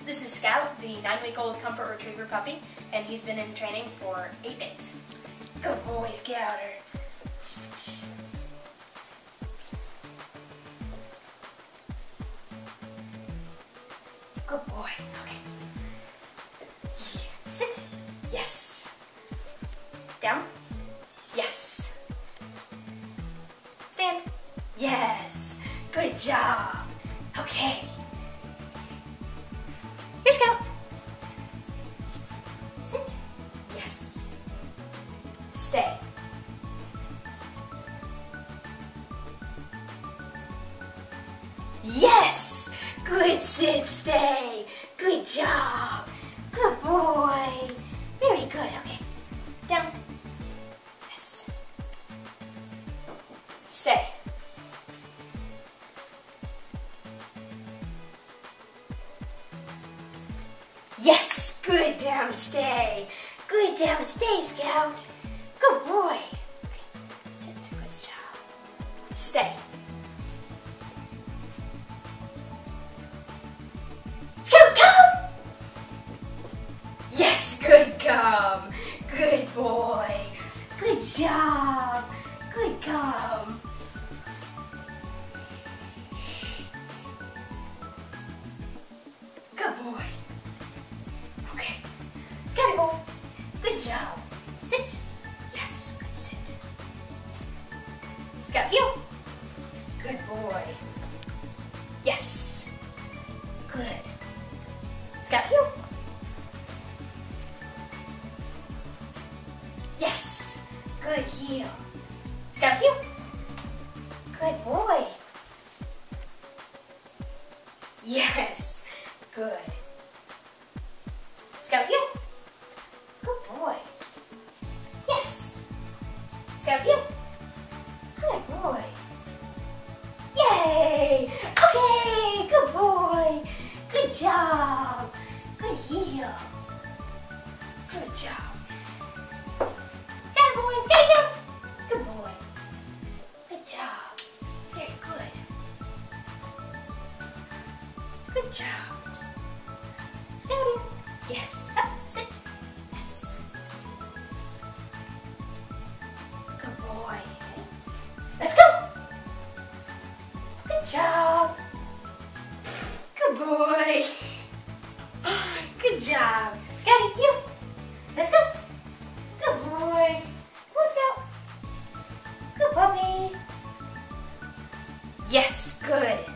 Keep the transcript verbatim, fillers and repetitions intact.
This is Scout, the nine-week-old comfort retriever puppy, and he's been in training for eight days. Good boy, Scouter. Good boy. Okay. Sit. Yes. Down. Yes. Stand. Yes. Good job. Okay. Here, Scout. Sit. Yes. Stay. Yes! Good sit, stay. Good job. Good boy. Very good. Okay. Down. Yes. Stay. Yes! Good down, stay. Good down, stay, Scout. Good boy. Okay. Sit. Good job. Stay. Scout, come! Yes, good come. Good boy. Good job. Good come. Good boy. Okay. Scouty boy. Good job. Sit. Yes, good sit. Scout heel. Good boy. Yes. Good. Scout heel. Yes. Good heel. Scout heel. Good boy. Yes. Good. Scout heel. Good boy. Yes. Scout heel. Good boy. Yay! Okay, good boy. Good job. Good heel. Good job. Good boy, Scouty heel. Good boy. Good job. Very good. Good job. Scouty. Yes. Up. Sit. Yes. Good boy. Let's go. Good job. Good boy. Good job. Scouty, heel. Let's go. Good boy. Let's go. Good puppy. Yes, good.